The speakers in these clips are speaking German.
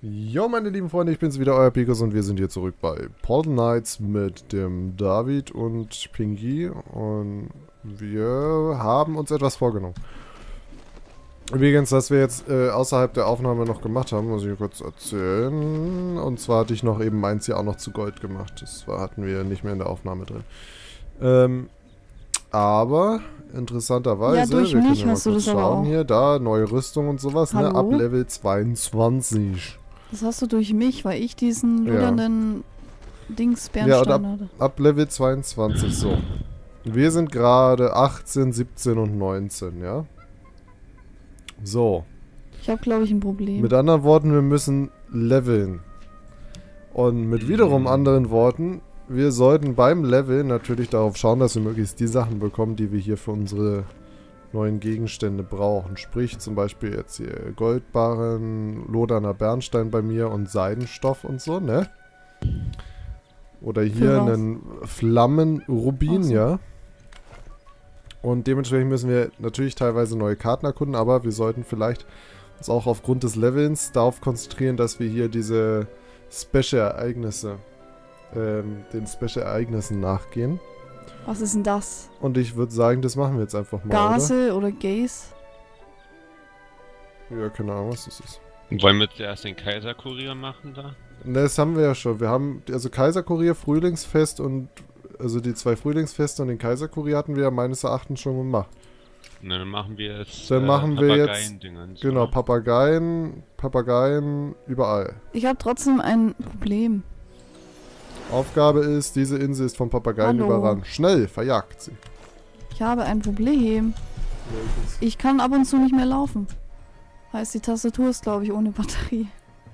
Jo, meine lieben Freunde, ich bin's wieder, euer Pikus, und wir sind hier zurück bei Portal Knights mit dem David und Pinky, und wir haben uns etwas vorgenommen. Übrigens, was wir jetzt außerhalb der Aufnahme noch gemacht haben, muss ich kurz erzählen. Und zwar hatte ich noch eben meins hier auch noch zu Gold gemacht. Das hatten wir nicht mehr in der Aufnahme drin. Aber interessanterweise, ja, durch wir können mich ja mal hast du kurz das aber schauen auch. hier, da, neue Rüstung und sowas, ne, ab Hallo? Level 22. Das hast du durch mich, weil ich diesen Ja. ludernden Dings Ja, und Bernstein hatte. ab Level 22, so. Wir sind gerade 18, 17 und 19, ja? So. Ich habe, glaube ich, ein Problem. Mit anderen Worten, wir müssen leveln. Und mit wiederum anderen Worten, wir sollten beim Leveln natürlich darauf schauen, dass wir möglichst die Sachen bekommen, die wir hier für unsere neuen Gegenstände brauchen. Sprich zum Beispiel jetzt hier Goldbarren, loderner Bernstein bei mir und Seidenstoff und so, ne? Oder hier Für was? einen Flammenrubin, Ach so. ja? Und dementsprechend müssen wir natürlich teilweise neue Karten erkunden, aber wir sollten vielleicht uns auch aufgrund des Levelns darauf konzentrieren, dass wir hier diese Special-Ereignisse, den Special-Ereignissen nachgehen. Was ist denn das? Und ich würde sagen, das machen wir jetzt einfach mal, Gase oder Gaze? oder? Ja, keine Ahnung, was das ist. Wollen wir zuerst den Kaiserkurier machen da? Ne, das haben wir ja schon. Wir haben, also Kaiserkurier, Frühlingsfest und, also die zwei Frühlingsfeste und den Kaiserkurier hatten wir ja meines Erachtens schon gemacht. Na, dann machen wir jetzt Dann machen wir jetzt, Papageiendingens, genau, oder? Papagaien überall. Ich habe trotzdem ein Problem. Aufgabe ist, diese Insel ist vom Papageien Hallo. überrannt. Schnell, verjagt sie. Ich habe ein Problem. Ich kann ab und zu nicht mehr laufen. Heißt, die Tastatur ist, glaube ich, ohne Batterie.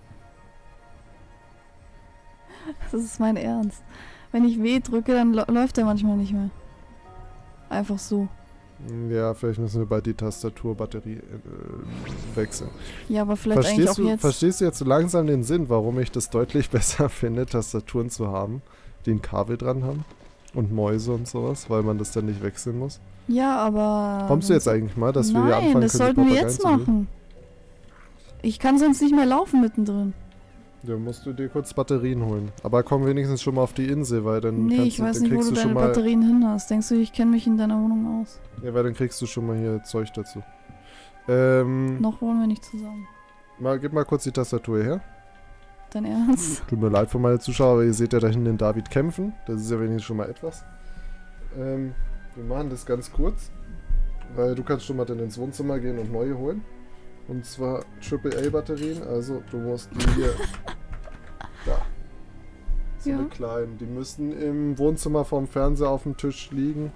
Das ist mein Ernst. Wenn ich W drücke, dann läuft er manchmal nicht mehr. Einfach so. Ja, vielleicht müssen wir bald die Tastaturbatterie wechseln. Ja, aber vielleicht eigentlich auch jetzt. Verstehst du jetzt so langsam den Sinn, warum ich das deutlich besser finde, Tastaturen zu haben, die ein Kabel dran haben? Und Mäuse und sowas, weil man das dann nicht wechseln muss? Ja, aber... Kommst du jetzt eigentlich mal, dass wir hier Nein, anfangen das können, die sollten wir Papageien jetzt zu lesen? machen. Ich kann sonst nicht mehr laufen mittendrin. Dann musst du dir kurz Batterien holen. Aber komm wenigstens schon mal auf die Insel, weil dann Nee, kannst ich du, weiß dann nicht, wo kriegst du du schon deine mal... Batterien hin hast. Denkst du, ich kenne mich in deiner Wohnung aus? Ja, weil dann kriegst du schon mal hier Zeug dazu. Noch wohnen wir nicht zusammen. Gib mal kurz die Tastatur her. Dein Ernst? Tut mir leid für meine Zuschauer, aber ihr seht ja da hinten den David kämpfen. Das ist ja wenigstens schon mal etwas. Wir machen das ganz kurz, weil du kannst schon mal dann ins Wohnzimmer gehen und neue holen. Und zwar AAA-Batterien, also du musst die hier... da. So Ja. eine kleinen. Die müssten im Wohnzimmer vorm Fernseher auf dem Tisch liegen.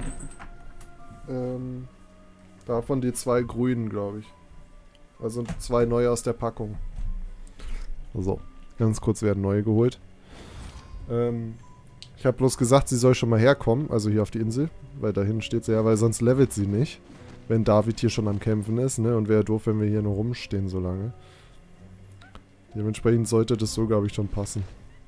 Davon die zwei grünen, glaube ich. Also zwei neue aus der Packung. So, ganz kurz werden neue geholt. Ich habe bloß gesagt, sie soll schon mal herkommen, also hier auf die Insel, weil da hinten steht sie ja, weil sonst levelt sie nicht, wenn David hier schon am Kämpfen ist, ne? Und wäre doof, wenn wir hier nur rumstehen so lange. Dementsprechend sollte das so, glaube ich, schon passen.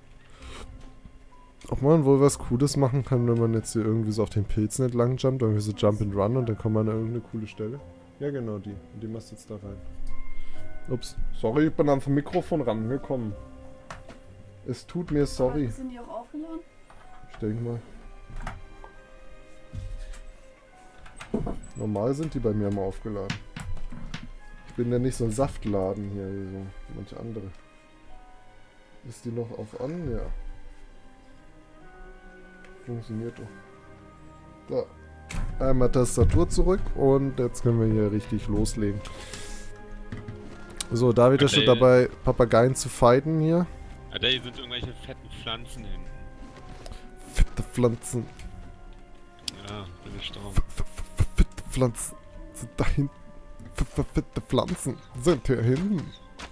Ob man wohl was Cooles machen kann, wenn man jetzt hier irgendwie so auf den Pilzen entlang jumpt, irgendwie so Jump and Run und dann kommt man an irgendeine coole Stelle. Ja, genau die. Und die machst du jetzt da rein. Ups. Sorry, ich bin am Mikrofon rangekommen. Es tut mir sorry. Sind die auch aufgeladen? Ich denke mal. Normal sind die bei mir immer aufgeladen. Ich bin ja nicht so ein Saftladen hier, wie so manche andere. Ist die noch auf an? Ja. Funktioniert doch. Da. Einmal Tastatur zurück und jetzt können wir hier richtig loslegen. So, David ist schon dabei, Papageien zu fighten hier. Ah, da sind irgendwelche fetten Pflanzen hin. Fette Pflanzen. Ja, bin gestorben. Fette Pflanzen sind da hinten. Fette Pflanzen sind hier hinten.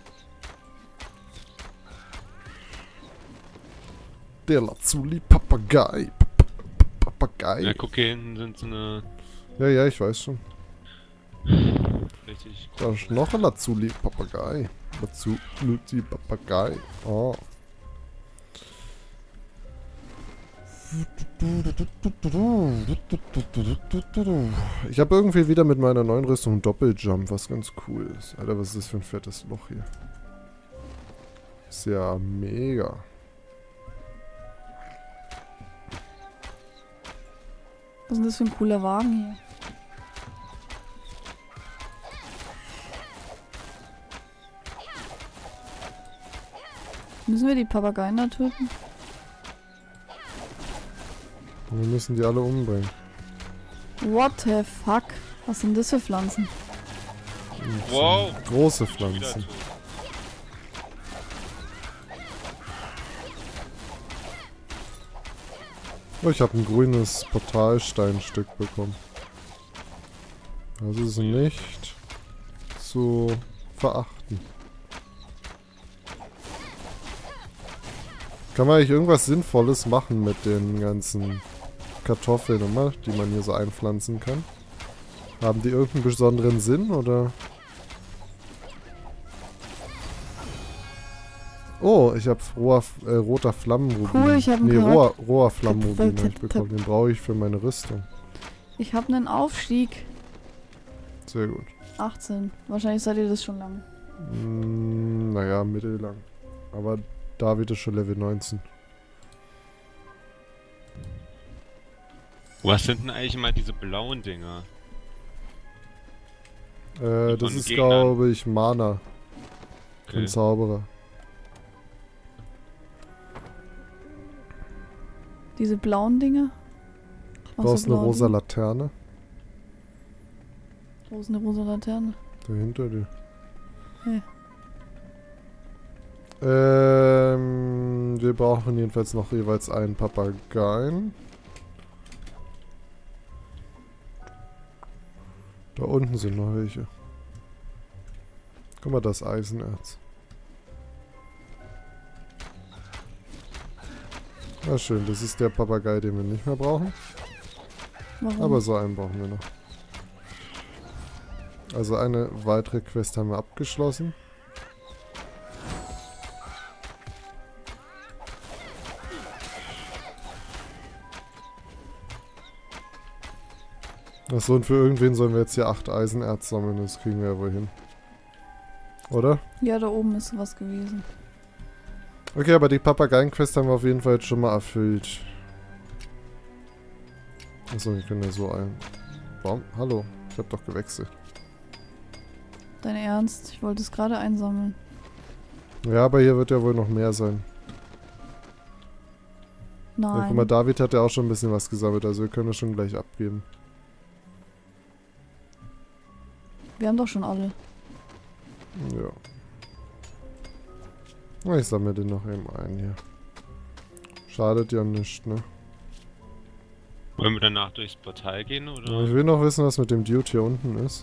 Der Lazuli Papagei. Papagei. Ja, guck, hier hinten sind so eine Ja, ich weiß schon. richtig... Da ist noch ein Lazuli Papagei. Lazuli Papagei. Oh. Ich habe irgendwie wieder mit meiner neuen Rüstung Doppeljump, was ganz cool ist. Alter, was ist das für ein fettes Loch hier? Ist ja mega. Was ist denn das für ein cooler Wagen hier? Müssen wir die Papageien da töten? Wir müssen die alle umbringen. What the fuck? Was sind das für Pflanzen? Wow! Große Schon wieder Pflanzen. tot. Oh, ich habe ein grünes Portalsteinstück bekommen. Das ist nicht zu verachten. Kann man eigentlich irgendwas Sinnvolles machen mit den ganzen Kartoffeln immer, die man hier so einpflanzen kann? Haben die irgendeinen besonderen Sinn, oder? Oh, ich habe roter Flammenrubin. Cool, ich habe einen Nee, Charakter. roher Flammenrubin habe ich bekommen. Den brauche ich für meine Rüstung. Ich habe einen Aufstieg. Sehr gut. 18. Wahrscheinlich seid ihr das schon lange. Naja, mittellang. Aber David ist schon Level 19. Was sind denn eigentlich mal diese blauen Dinger? Das von ist, Gegnern. glaube ich, Mana. Für Okay. einen Zauberer. Diese blauen Dinger? Du brauchst eine rosa Laterne. Wo ist eine rosa Laterne? Dahinter dir. Hey. Wir brauchen jedenfalls noch jeweils einen Papageien. Da unten sind noch welche. Guck mal, das Eisenerz. Na schön, das ist der Papagei, den wir nicht mehr brauchen. Warum? Aber so einen brauchen wir noch. Also eine weitere Quest haben wir abgeschlossen. Achso, und für irgendwen sollen wir jetzt hier 8 Eisenerz sammeln, das kriegen wir ja wohl hin. Oder? Ja, da oben ist was gewesen. Okay, aber die Papageien-Quest haben wir auf jeden Fall jetzt schon mal erfüllt. Achso, wir können ja so ein... Warum? Hallo, ich hab doch gewechselt. Dein Ernst? Ich wollte es gerade einsammeln. Ja, aber hier wird ja wohl noch mehr sein. Ja, Nein. guck mal, David hat ja auch schon ein bisschen was gesammelt, also wir können das schon gleich abgeben. Wir haben doch schon alle. Ja. Na, ich sammle den noch eben ein hier. Schadet ja nicht, ne? Wollen wir danach durchs Portal gehen, oder? Ich will noch wissen, was mit dem Dude hier unten ist.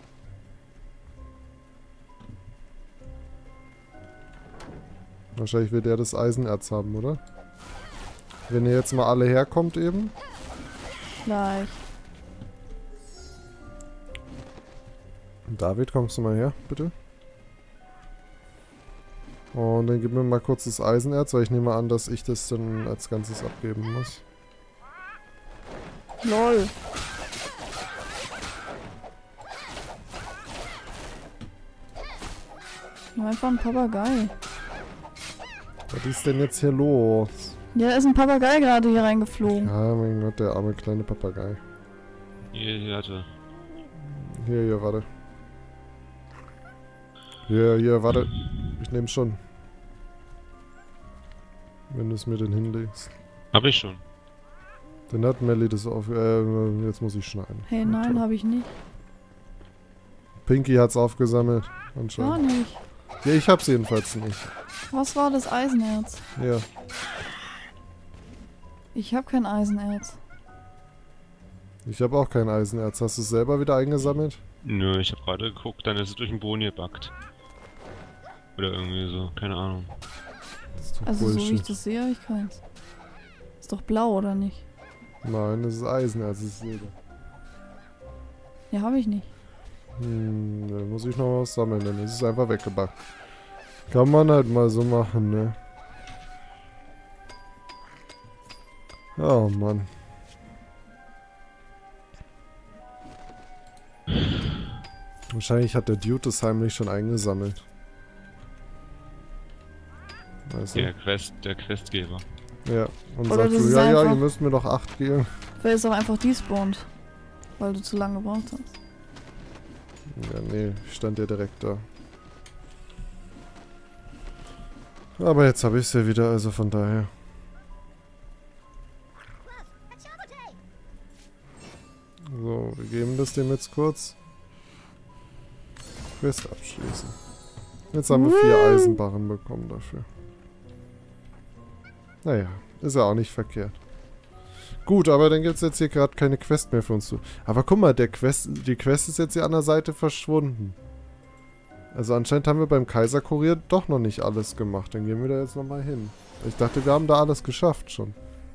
Wahrscheinlich will der das Eisenerz haben, oder? Wenn ihr jetzt mal alle herkommt eben. Gleich. David, kommst du mal her, bitte? Und dann gib mir mal kurz das Eisenerz, weil ich nehme an, dass ich das dann als Ganzes abgeben muss. LOL. Nur einfach ein Papagei. Was ist denn jetzt hier los? Ja, da ist ein Papagei gerade hier reingeflogen. Ja, mein Gott, der arme kleine Papagei. Hier, warte. Hier, warte. Hier, warte. Ich nehm's schon. Wenn du es mir denn hinlegst. Hab ich schon. Dann hat Melly das auf... jetzt muss ich schneiden. Hey, Na nein, toll. habe ich nicht. Pinky hat's aufgesammelt. Gar Anscheinend. nicht. Ja, ich hab's jedenfalls nicht. Was war das Eisenerz? Ja. Ich habe kein Eisenerz. Ich habe auch kein Eisenerz. Hast du es selber wieder eingesammelt? Nö, ich hab gerade geguckt, dann ist es durch den Boden gebackt. Oder irgendwie so, keine Ahnung. Das ist doch Also so wie ich Bullshit. das sehe, habe ich keins. Ist doch blau, oder nicht? Nein, das ist Eisenerz, das ist Silber. Ja, habe ich nicht. Dann muss ich noch was sammeln, dann ist es einfach weggebackt. Kann man halt mal so machen, ne? Oh Mann. Wahrscheinlich hat der Dude das heimlich schon eingesammelt. Weißt du? Der Questgeber. Ja. Und Oder sagt das so, ist ja, einfach- ihr müsst mir doch 8 geben. Vielleicht ist auch einfach despawned. Weil du zu lange gebraucht hast. Ja, nee, ich stand ja direkt da. Aber jetzt habe ich es ja wieder, also von daher. So, wir geben das dem jetzt kurz. Quest abschließen. Jetzt haben wir 4 Eisenbarren bekommen dafür. Naja, ist ja auch nicht verkehrt. Gut, aber dann gibt es jetzt hier gerade keine Quest mehr für uns zu. Aber guck mal, die Quest ist jetzt hier an der Seite verschwunden. Also anscheinend haben wir beim Kaiserkurier doch noch nicht alles gemacht. Dann gehen wir da jetzt nochmal hin. Ich dachte, wir haben da alles geschafft schon.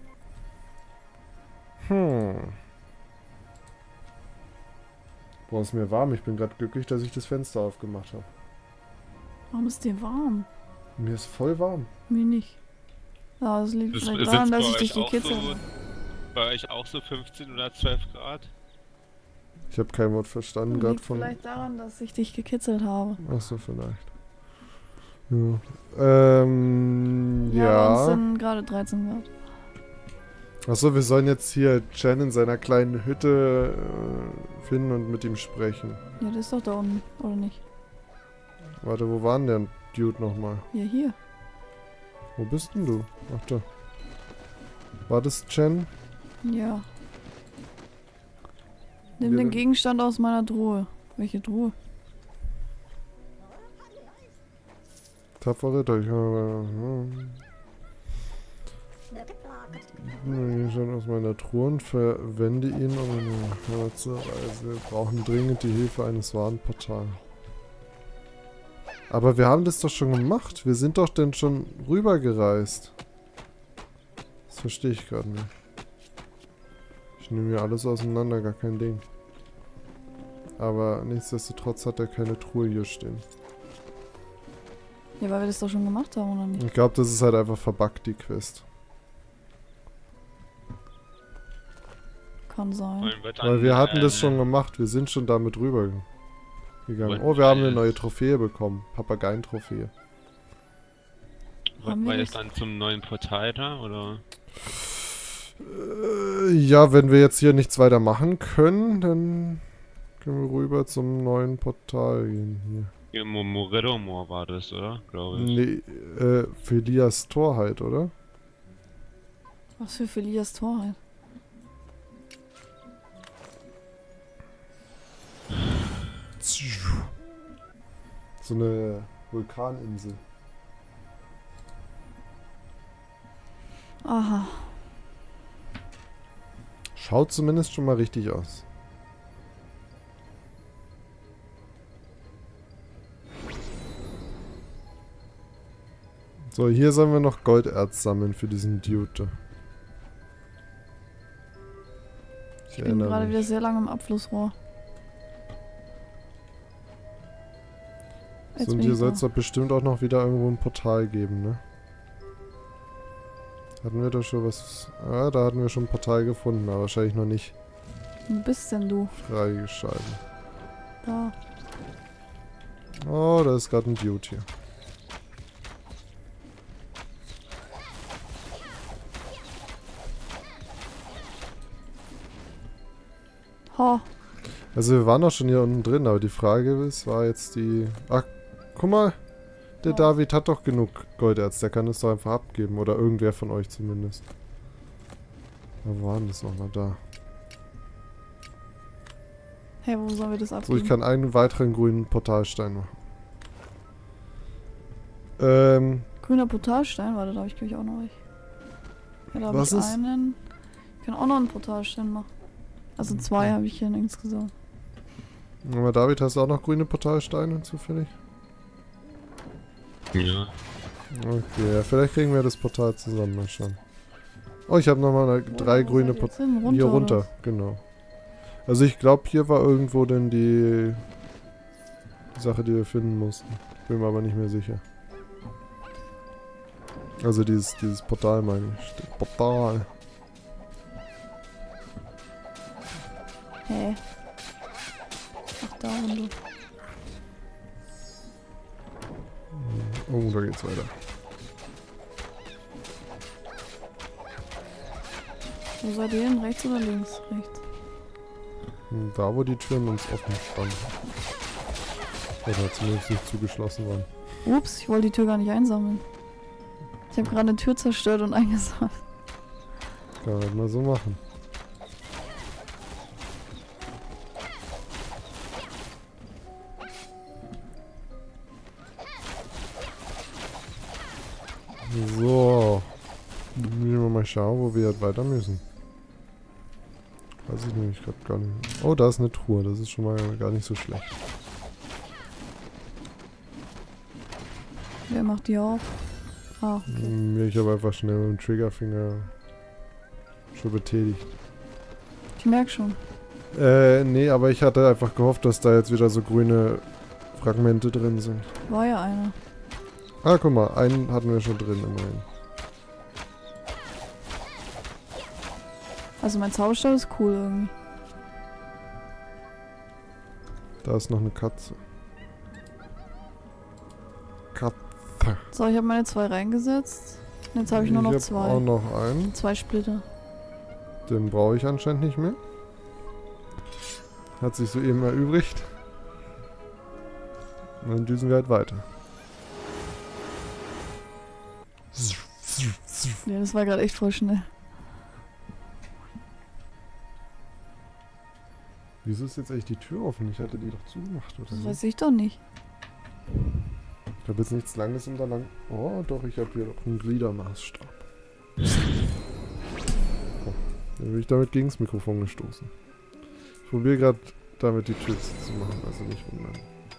Boah, ist mir warm. Ich bin gerade glücklich, dass ich das Fenster aufgemacht habe. Warum ist dir warm? Mir ist voll warm. Mir nicht. Ja, das liegt Ist- vielleicht sind's daran, bei dass ich euch dich auch gekitzelt so- habe. Bei euch auch so 15 oder 12 Grad? Ich habe kein Wort verstanden gerade Liegt von... vielleicht daran, dass ich dich gekitzelt habe. Achso, vielleicht. Ja. Bei uns Ja. sind gerade 13 Grad. Achso, wir sollen jetzt hier Chen in seiner kleinen Hütte finden und mit ihm sprechen. Ja, das ist doch da unten, oder nicht? Warte, wo war denn der Dude nochmal? Ja, hier. Wo bist denn du? Ach da. War das Chen? Ja. Nimm Wir- den Gegenstand aus meiner Truhe. Welche Truhe? Tapfer Ritter. Ich habe... Gegenstand aus meiner Truhe und verwende ihn, um eine zu reisen. Wir brauchen dringend die Hilfe eines Warnportals. Aber wir haben das doch schon gemacht. Wir sind doch denn schon rübergereist. Das verstehe ich gerade nicht. Ich nehme hier alles auseinander, gar kein Ding. Aber nichtsdestotrotz hat er keine Truhe hier stehen. Ja, weil wir das doch schon gemacht haben, oder nicht? Ich glaube, das ist halt einfach verbuggt, die Quest. Kann sein. Wollen wir dann, Weil wir hatten das schon gemacht. Wir sind schon damit rüber gegangen. Oh, wir haben eine neue Trophäe bekommen. Papageientrophäe. Haben Wollten wir wir jetzt das? dann zum neuen Portal da, oder? Ja, wenn wir jetzt hier nichts weiter machen können, dann können wir rüber zum neuen Portal gehen hier. Hier Moredomor war das, oder? Glaube ich. Nee, Philias Tor halt, oder? Was für Philias Torheit? So eine Vulkaninsel. Aha. Schaut zumindest schon mal richtig aus. So, hier sollen wir noch Golderz sammeln für diesen Dude. Ich Ich bin gerade wieder sehr lange im Abflussrohr. Jetzt So, und bin hier ich soll da. es doch bestimmt auch noch wieder irgendwo ein Portal geben, ne? Hatten wir da schon was... Ah, da hatten wir schon ein Portal gefunden, aber wahrscheinlich noch nicht Wo bist denn du? freigeschalten. Da. Oh, da ist gerade ein Dude hier. Ha. Also wir waren doch schon hier unten drin, aber die Frage ist, war jetzt die... Ach, guck mal. Der Ja. David hat doch genug Golderz, der kann es doch einfach abgeben. Oder irgendwer von euch zumindest. Wo war denn das nochmal da? Hey, wo sollen wir das So, abgeben? ich kann einen weiteren grünen Portalstein machen. Grüner Portalstein, warte, da habe ich glaube ich auch noch welche. Ja, da habe Was ich ist- einen. Ich kann auch noch einen Portalstein machen. Also 2 habe ich hier insgesamt. Aber David, hast du auch noch grüne Portalsteine zufällig? Ja. Okay, ja, vielleicht kriegen wir das Portal zusammen, mal schauen. Oh, ich habe nochmal 3 Wo grüne seid ihr jetzt hin? Hier oder runter, was? genau. Also ich glaube, hier war irgendwo denn die Sache, die wir finden mussten. Bin mir aber nicht mehr sicher. Also dieses Portal meine ich. Das Portal. Hä? Ach, da runter. Oh, da geht's weiter. Wo seid ihr hin? Rechts oder links? Rechts. Da, wo die Türen uns offen standen. Oder zumindest nicht zugeschlossen waren. Ups, ich wollte die Tür gar nicht einsammeln. Ich habe gerade eine Tür zerstört und eingesammelt. Kann man halt mal so machen. So. Müssen wir mal schauen, wo wir jetzt weiter müssen. Weiß ich nämlich gerade gar nicht. Oh, da ist eine Truhe. Das ist schon mal gar nicht so schlecht. Wer macht die auf? Ah, okay. Ich habe einfach schnell mit dem Triggerfinger schon betätigt. Ich merke schon. Nee, aber ich hatte einfach gehofft, dass da jetzt wieder so grüne Fragmente drin sind. War ja einer. Ah, guck mal, einen hatten wir schon drin immerhin. Also mein Zauberstab ist cool irgendwie. Da ist noch eine Katze. Katze. So, ich habe meine 2 reingesetzt. Und jetzt habe ich nur noch Ich 2. habe auch noch einen. 2 Splitter. Den brauche ich anscheinend nicht mehr. Hat sich soeben erübrigt. Und dann düsen wir halt weiter. Ja, das war gerade echt voll schnell. Wieso ist jetzt eigentlich die Tür offen? Ich hatte die doch zugemacht, oder Das so? weiß ich doch nicht. Ich habe jetzt nichts Langes und da lang... Oh, doch, ich habe hier doch einen Gliedermaßstab. Oh, dann bin ich damit gegen das Mikrofon gestoßen. Ich probiere gerade damit die Tür zu machen, also nicht wundern.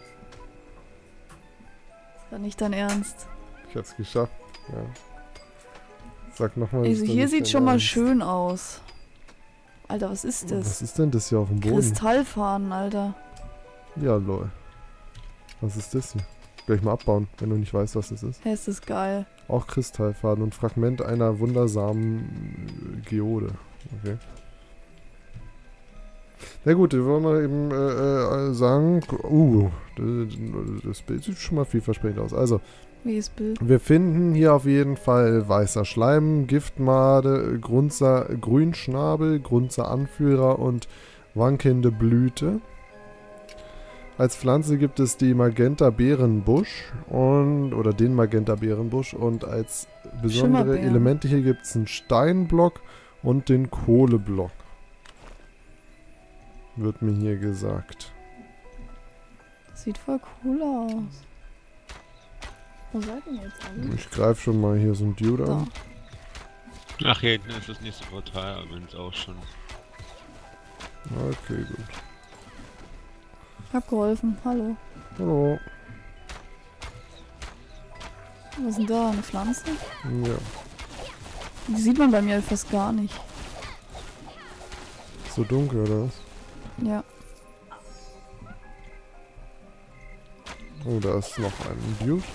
Das war nicht dein Ernst. Ich hab's geschafft, ja. Sag nochmal. Also hier sieht schon mal schön aus. Alter, was ist das? Was ist denn das hier auf dem Boden? Kristallfahnen, Alter. Ja, lol. Was ist das hier? Gleich mal abbauen, wenn du nicht weißt, was das ist. Hey, ist das geil. Auch Kristallfaden und Fragment einer wundersamen Geode. Okay. Na gut, wir wollen mal eben sagen... das Bild sieht schon mal vielversprechend aus. Also, Welches Bild? wir finden hier auf jeden Fall weißer Schleim, Giftmade, Grunzer Grünschnabel, Grunzer Anführer und wankende Blüte. Als Pflanze gibt es die Magenta-Beerenbusch oder den Magenta-Beerenbusch und als besondere Schimmerbeeren. Elemente hier gibt es einen Steinblock und den Kohleblock. Wird mir hier gesagt. Das sieht voll cool aus. Wo seid ihr jetzt alle? Ich greife schon mal hier so ein Dude an. Da. Ach, hier hinten ist das nächste Portal, aber wenn es auch schon. Okay, gut. Ich hab geholfen. Hallo. Hallo. Was ist denn da? Eine Pflanze? Ja. Die sieht man bei mir halt fast gar nicht. So dunkel, oder was? Ja. Oh, da ist noch ein Dude.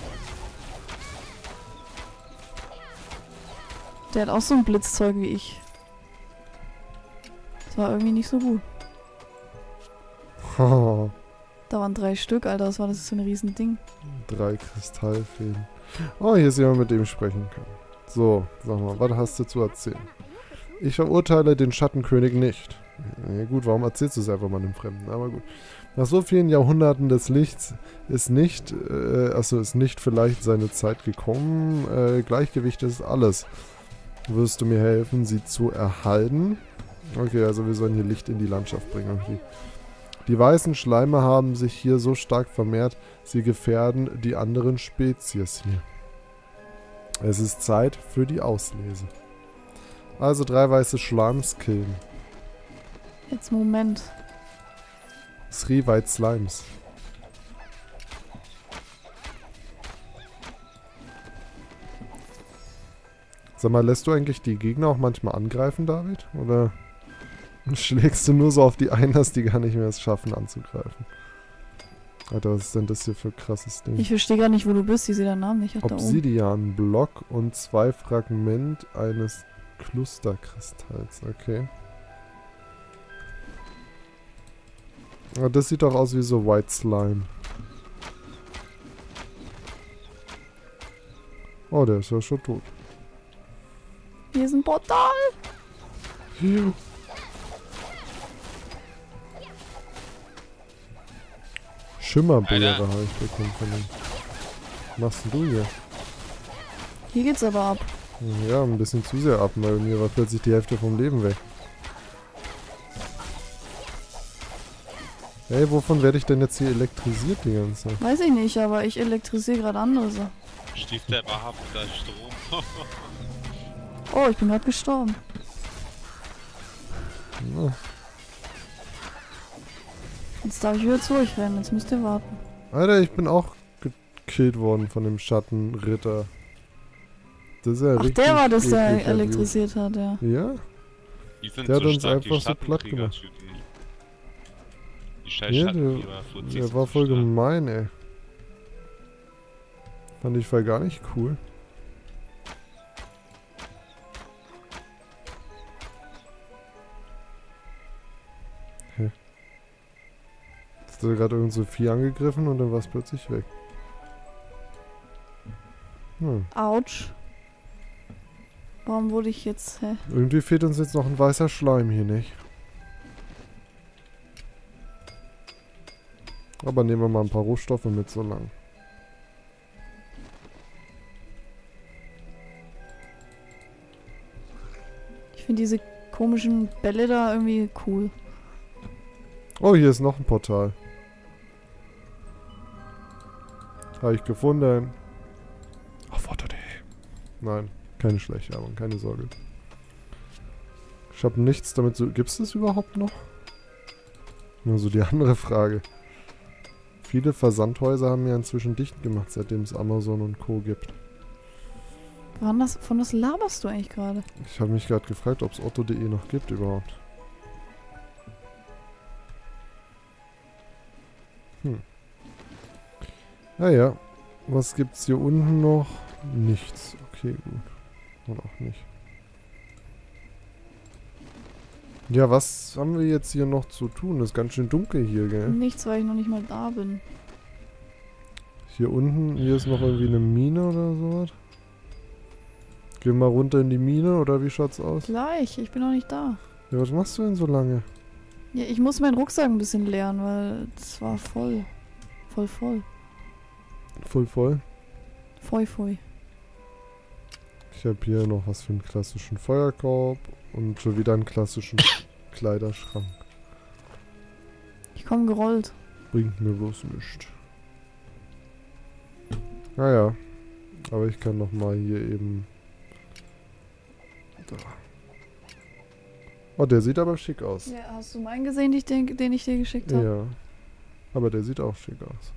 Der hat auch so ein Blitzzeug wie ich. Das war irgendwie nicht so gut. Haha. Da waren 3 Stück, Alter. Was war das für ein Riesending? 3 Kristallfäden. Oh, hier ist jemand, mit dem ich sprechen kann. So, sag mal, was hast du zu erzählen? Ich verurteile den Schattenkönig nicht. Ja, gut, warum erzählst du es einfach mal einem Fremden? Aber gut. Nach so vielen Jahrhunderten des Lichts ist nicht vielleicht seine Zeit gekommen. Gleichgewicht ist alles. Wirst du mir helfen, sie zu erhalten? Okay, also wir sollen hier Licht in die Landschaft bringen. Okay. Die weißen Schleime haben sich hier so stark vermehrt, sie gefährden die anderen Spezies hier. Es ist Zeit für die Auslese. Also 3 weiße Schleims killen. Jetzt Moment. 3 White Slimes. Sag mal, lässt du eigentlich die Gegner auch manchmal angreifen, David? Oder schlägst du nur so auf die ein, dass die gar nicht mehr es schaffen anzugreifen? Alter, was ist denn das hier für ein krasses Ding? Ich verstehe gar nicht, wo du bist. Ich sehe deinen Namen nicht. Ach, da oben. Obsidian-Block und 2 Fragment eines Clusterkristalls. Okay. Ja, das sieht doch aus wie so White Slime. Oh, der ist ja schon tot. Hier ist ein Portal. Jo. Schimmerbeere habe ich bekommen von dem. Was machst denn du hier? Hier geht's aber ab. Ja, ein bisschen zu sehr ab, weil mir war plötzlich die Hälfte vom Leben weg. Hey, wovon werde ich denn jetzt hier elektrisiert die ganze Zeit? Weiß ich nicht, aber ich elektrisiere gerade andere Sachen. Stief der wahrhaft da Strom. Oh, ich bin gerade gestorben. Ja. Jetzt darf ich wieder zurückrennen, jetzt müsst ihr warten. Alter, ich bin auch gekillt worden von dem Schattenritter. Das ist ja Ach, richtig der war das, der ekliger Dude. elektrisiert hat, ja. Ja? Die sind Der hat so uns stark, die einfach so platt gemacht. Schattenkrieger-Typen. Die scheiß Ja, Schattenkrieger, der war voll gemein, ey. Fand ich voll gar nicht cool. Hä? Hast du gerade irgend so Vieh angegriffen und dann war es plötzlich weg. Hm. Autsch. Warum wurde ich jetzt, hä? Irgendwie fehlt uns jetzt noch ein weißer Schleim hier, nicht? Aber nehmen wir mal ein paar Rohstoffe mit so lang. Ich finde diese komischen Bälle da irgendwie cool. Oh, hier ist noch ein Portal. Habe ich gefunden. Auf Otto.de. Nein, keine schlechte Werbung, keine Sorge. Ich habe nichts damit zu... Gibt es das überhaupt noch? Nur so die andere Frage. Viele Versandhäuser haben ja inzwischen dicht gemacht, seitdem es Amazon und Co. gibt. Von was laberst du eigentlich gerade? Ich habe mich gerade gefragt, ob es Otto.de noch gibt überhaupt. Naja, was gibt's hier unten noch? Nichts. Okay, gut. Oder auch nicht. Ja, was haben wir jetzt hier noch zu tun? Das ist ganz schön dunkel hier, gell? Nichts, weil ich noch nicht mal da bin. Hier unten, hier ist noch irgendwie eine Mine oder sowas. Gehen wir mal runter in die Mine, oder wie schaut's aus? Gleich, ich bin noch nicht da. Ja, was machst du denn so lange? Ja, ich muss meinen Rucksack ein bisschen leeren, weil es war voll. Voll. Voll? Voll. Ich habe hier noch was für einen klassischen Feuerkorb und schon wieder einen klassischen Kleiderschrank. Ich komme gerollt. Bringt mir bloß nichts. Naja, aber ich kann noch mal hier eben... Da. Oh, der sieht aber schick aus. Ja, hast du meinen gesehen, den ich dir geschickt habe? Ja. Aber der sieht auch schick aus.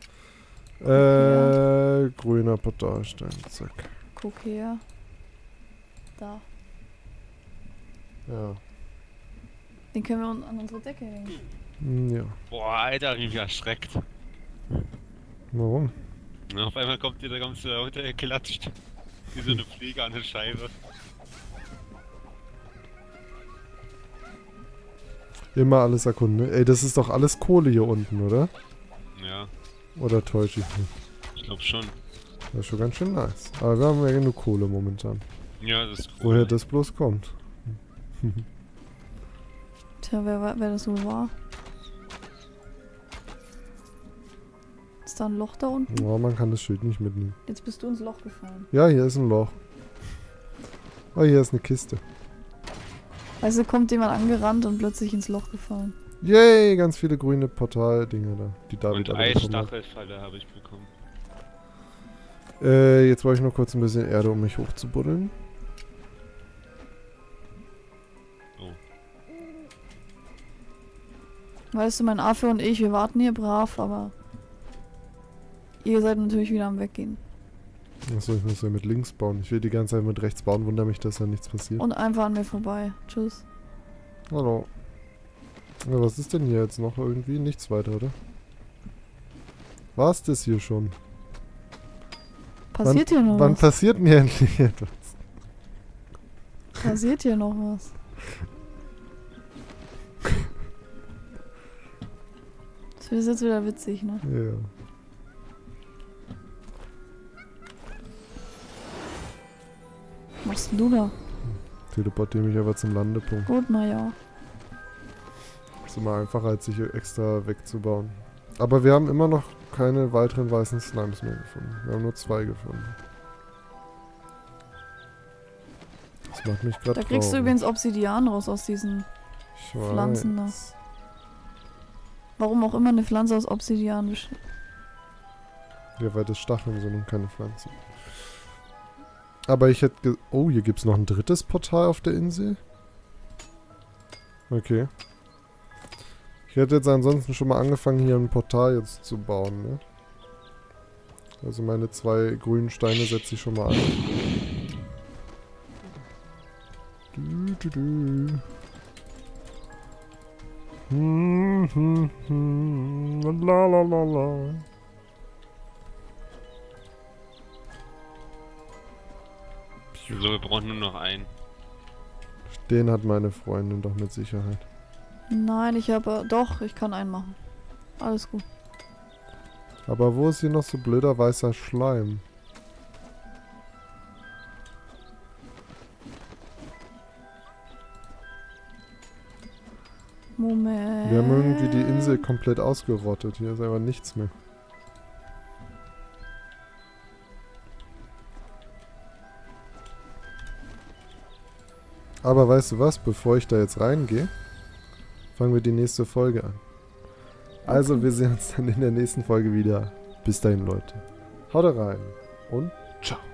Ja. Grüner Portalstein, zack. Guck her. Da. Ja. Den können wir an unsere Decke hängen. Ja. Boah, Alter, wie mich erschreckt. Warum? Und auf einmal kommt der ganze runtergeklatscht. Wie so eine Fliege an der Scheibe. Immer alles erkunden. Ey, das ist doch alles Kohle hier unten, oder? Ja, Oder täusche ich mich? ich glaube schon. Das ist schon ganz schön nice. Aber wir haben ja genug Kohle momentan. Ja, das ist cool. Woher das bloß kommt. Tja, wer das wohl war? Ist da ein Loch da unten? Oh, man kann das Schild nicht mitnehmen. Jetzt bist du ins Loch gefallen. Ja, hier ist ein Loch. Oh, hier ist eine Kiste. Weißt du, kommt jemand angerannt und plötzlich ins Loch gefallen. Yay, ganz viele grüne Portal-Dinger da. Die David Und aber bekommen hat. Eisstachelfalle habe ich bekommen. Jetzt brauche ich noch kurz ein bisschen Erde, um mich hochzubuddeln. Oh. Weißt du, mein Affe und ich, wir warten hier brav, aber ihr seid natürlich wieder am Weggehen. Achso, ich muss ja mit links bauen. Ich will die ganze Zeit mit rechts bauen, wundere mich, dass da nichts passiert. Und einfach an mir vorbei. Tschüss. Hallo. Ja, was ist denn hier jetzt noch irgendwie? Nichts weiter, oder? War's das hier schon? Passiert hier noch Wann was? passiert mir endlich etwas? Passiert hier noch was? Das wird jetzt wieder witzig, ne? Ja. Was machst denn du da? Teleportiere mich aber zum Landepunkt. Gut, naja. Ist immer einfacher, als sich hier extra wegzubauen. Aber wir haben immer noch keine weiteren weißen Slimes mehr gefunden. Wir haben nur 2 gefunden. Das macht mich gerade Da kriegst du traurig. übrigens Obsidian raus aus diesen Ich weiß. Pflanzen da. Warum auch immer eine Pflanze aus Obsidian besteht. Ja, weil das Stacheln sind und keine Pflanzen. Aber ich hätte... Oh, hier gibt es noch ein drittes Portal auf der Insel? Okay. Ich hätte jetzt ansonsten schon mal angefangen, hier ein Portal jetzt zu bauen, ne? Also meine 2 grünen Steine setze ich schon mal ein. La la la la. So, wir brauchen nur noch einen. Den hat meine Freundin doch mit Sicherheit. Nein, ich habe... Doch, ich kann einen machen. Alles gut. Aber wo ist hier noch so blöder weißer Schleim? Moment. Wir haben irgendwie die Insel komplett ausgerottet. Hier ist aber nichts mehr. Aber weißt du was? Bevor ich da jetzt reingehe, fangen wir die nächste Folge an. Also, Okay. wir sehen uns dann in der nächsten Folge wieder. Bis dahin, Leute. Haut rein und ciao.